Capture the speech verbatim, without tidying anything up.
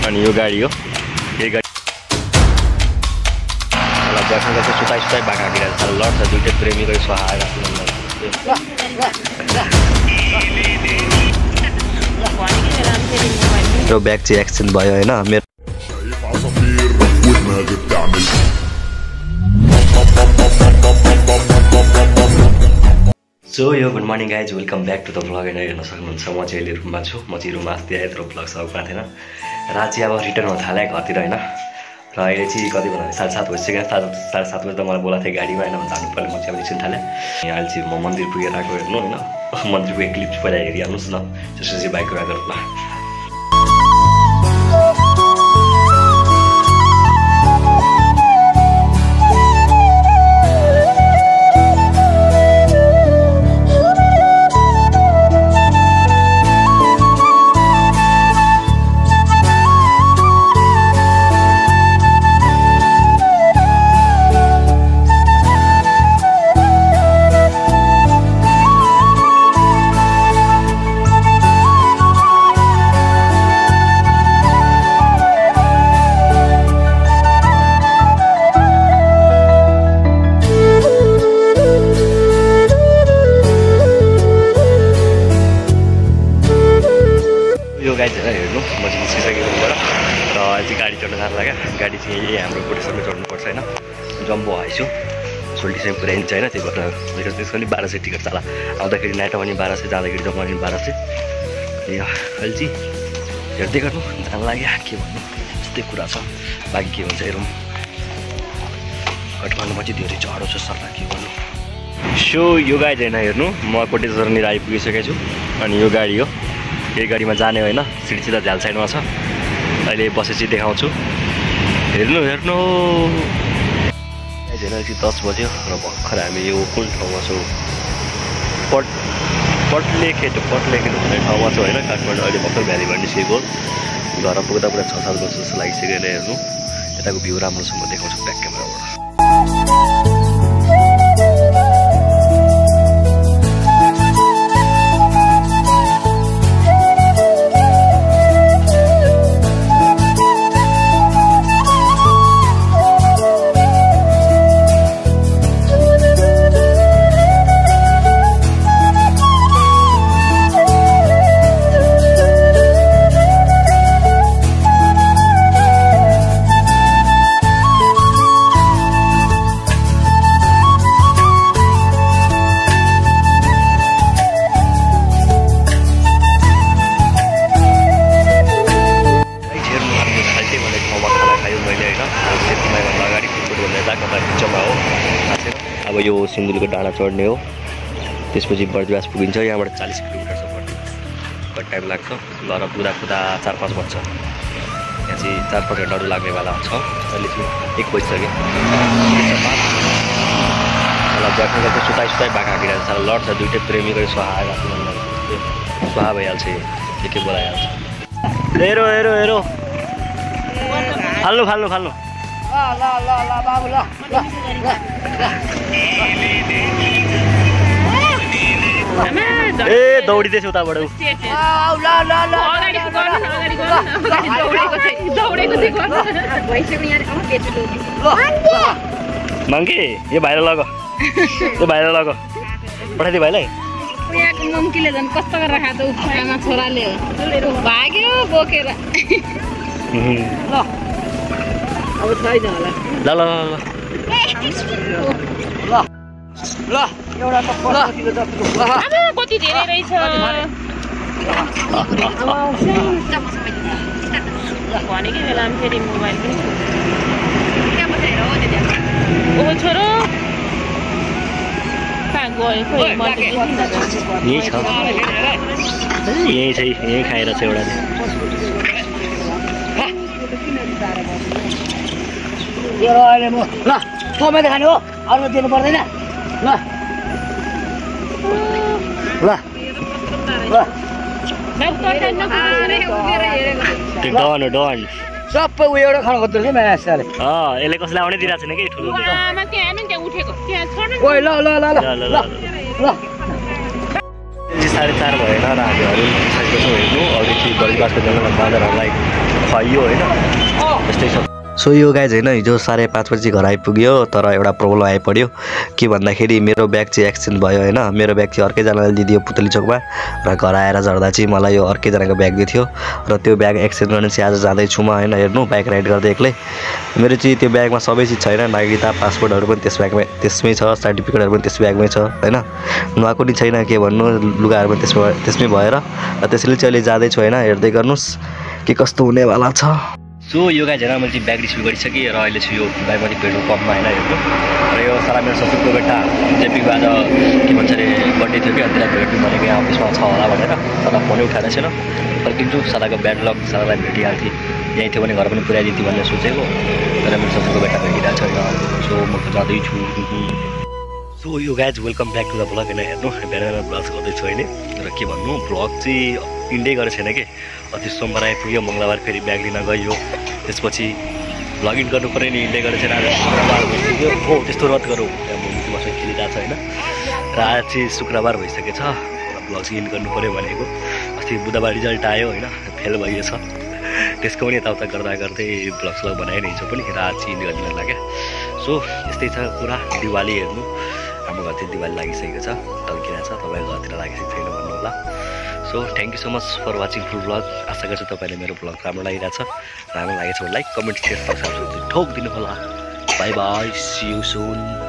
अनि यो गाडी हो यही गाडी बस्न गएको सुताइ सुताइ बाघ हाकिरहेको छ लड्छ दुइटै प्रेमीको सहायता मेरो ब्याग चाहिँ एक्सचेन्ज भयो होइन मेरो so yo good morning guys welcome back to the vlog होइन हेर्न सक्नुहुन्छ म चाहिँ अहिले रुममा छु म चाहिँ रुममा अस्ति आएँ तर भ्लग सब गएको थिएन रात चाहिँ अब रिटर्न हुन थालेँ घरतिर होइन र अहिले चाहिँ कति भन्दा साढे सात बजिसक्यो साढे साढे सात बजी त मलाई बोलाएको थियो गाडीमा होइन जानु पर्ने म चाहिँ अब निस्किन थालेँ अहिले चाहिँ म मन्दिर पुगेर आएको हेर्नु होइन मन्दिर पुगेको क्लिप्स पहिला हेरिहाल्नुहोस् न त्यसपछि चाहिँ बाइक कुरा गरौँ न हेर्नु म चाहिँ निस्किसकेको बाट र अहिले चाहिँ गाडी चढ्न जानु लाग्यो गाडी चाहिँ यही हाम्रो कोटेश्वरमै चढ्नुपर्छ होइन जम्बो आइसु सोल्टी चाहिँ पुऱ्याइन्छ होइन त्यही भएर मेरो त्यसको पनि बाह्र सय टिकट चाला आउँदाखेरि नाइटो पनि बाह्र सय जाँदाखेरि जम्मा पनि बाह्र सय यो अहिले चाहिँ हेर्दै गर्नु जानु लाग्यो के भन्नु यस्तै कुरा छ बाँकी के हुन्छ हेरौँ काठमाडौँमा चाहिँ धेरै चढो छ सरलाई के भन्नु सो यो गाडी होइन हेर्नु म कोटेश्वरनिर आइपुगिसकेको छु अनि यो गाडी हो यही गाडीमा जाने होइन सिट सिधा झ्याल साइडमा छ अहिले बसेपछि देखाउँछु हेर्नु हेर्नु होइन चाहिँ दस बज्यो र भर्खर हामी यो कुन ठाउँमा छौँ पट पटलेखेट पटलेखेट भन्ने ठाउँमा छौँ होइन काठमाडौँ अहिले भर्खर भ्यालीबाट निस्केको घर पुग्दा पुरा छ सात वर्ष जस्तो लागिसक्यो अहिले हेर्नु यताको भ्यू राम्रो छ म देखाउँछु ब्याक क्यामेराबाट अब यो सिन्धुलीको डाँडा चढ्ने हो त्यसपछि बर्दिवास पुगिन्छ यहाँबाट चालीस किलोमिटर छ बर्दिवास कति टाइम लाग्छ ल र पुग्दा पुग्दा चार पाँच बज्छ यहाँ चाहिँ चार पाँच घन्टाहरू लाग्नेवाला छ अहिले चाहिँ एक बजिसक्यो मलाई बस्न गएको सुताइ सुताइ बाघ हाकिरहेको छ लड्छ दुइटै प्रेमीको सहायता स्वाहा भइहाल्छ के के बोलाइहाल्छ हेरो हेरो हेरो फाल्नु फाल्नु फाल्नु ल ल ल बाबु ल ए दौडिँदैछ उताबाट मङ्की यो भाइलाई लग यो भाइलाई लग पठाइदियो भाइलाई मङ्कीले झन् कस्तो गरेर खाँदो आमा छोराले भाग्यो बोकेर ल अब छैन होला ल ल ल ल एउटा त कतिको जतिको कति धेरै रहेछ भनेकै बेलामा फेरि मोबाइल पनि ओ छोरो कहाँ गयो खोइ यही छ यही छ यही खाएर छ एउटा यो अहिले म ल तपाईँ त खाने हो अरू दिनु पर्दैन ल ल ल डन हो डन सबै उयो एउटा खानु खोज्दो रहेछ म्यास साले अँ यसले कसैलाई आउनै दिइरहेको छैन कि ठुलो ओइ ल ल ल ल ल ल साढे चार भएन र हामीहरू सकेको छौँ हेर्नु अरूदेखि गरीबासको जङ्गलमा बाँदरहरूलाई खुवाइयो होइन त्यस्तै छ। सो यो गाइज होइन हिजो साढे पाँच बजी घर आइपुग्यो तर एउटा प्रब्लम आइपऱ्यो के भन्दाखेरि मेरो ब्याग चाहिँ एक्सचेन्ज भयो होइन। मेरो ब्याग चाहिँ अर्कैजनाले दिदियो पुतली चोकमा र घर आएर झर्दा चाहिँ मलाई यो अर्कैजनाको ब्याग दिएको थियो र त्यो ब्याग एक्सचेन्ज गर्न चाहिँ आज जाँदैछु म होइन हेर्नु बाइक राइड गर्दै एक्लै। मेरो चाहिँ त्यो ब्यागमा सबै चिज छैन नागरिकता पासपोर्टहरू पनि त्यस ब्यागमै त्यसमै छ सर्टिफिकेटहरू पनि त्यस ब्यागमै छ होइन नुहाएको नि छैन के भन्नु लुगाहरू पनि त्यसमा त्यसमै भएर र त्यसैले चाहिँ अहिले जाँदैछु होइन हेर्दै गर्नुहोस् के कस्तो हुनेवाला छ। सो यो गाइज होइन मैले चाहिँ ब्याग रिसिभ गरिसकेँ र अहिले चाहिँ यो बाइकमाथि पेट्रोल पम्पमा होइन हेर्नु र यो सारा मेरो ससुरको बेटा जेपीको आज के भन्छ अरे बर्थडे थियो कि अन्त भेट्नु भनेको यहाँ अफिसमा छ होला भनेर सादा फोनै उठाएको छैन फर्किन्छु सादाको ब्याड लक सादालाई भेटिहाल्थेँ यहीँ थियो भने घर पनि पुऱ्याइदिन्थेँ भनेर सोचेको तर मेरो ससुरको बेटा भेटिरहेको छैन सो म त जाँदैछु। So yo guys welcome back to the vlog होइन हेर्नु बिहान ब्लग गर्दैछु होइन र के भन्नु ब्लग चाहिँ इन्डै गरेको छैन कि अस्ति सोमबार आइपुग्यो मङ्गलबार फेरि ब्याग लिन गयो त्यसपछि भ्लग इन गर्नु पऱ्यो नि इन्डै गरेको छैन आज शुक्रबार भइसक्यो हो त्यस्तो रद्द गरौँ त्यहाँ बसेर खेलिरहेको छ होइन र आज चाहिँ शुक्रबार भइसकेको छ र भ्लग चाहिँ इन गर्नु पऱ्यो भनेको अस्ति बुधबार रिजल्ट आयो होइन फेल भइएछ त्यसको पनि यताउता गर्दा गर्दै भ्लग स्लग बनाएँ नि हिजो पनि र आज चाहिँ इन गरिदिन लाग्यो। सो यस्तै छ पुरा दिवाली हेर्नु हाम्रो घरतिर दिवाली लागिसकेको छ टल्किरहेको छ तपाईँको घरतिर लागिसकेको छैन भन्नु होला। So thank you so much for watching full vlog आशा गर्छु तपाईँले मेरो ब्लग राम्रो लागिरहेछ राम्रो लागेछ भने लाइक कमेन्ट सेयर सब्सक्राइब ठोक दिनु होला। Bye bye see you soon.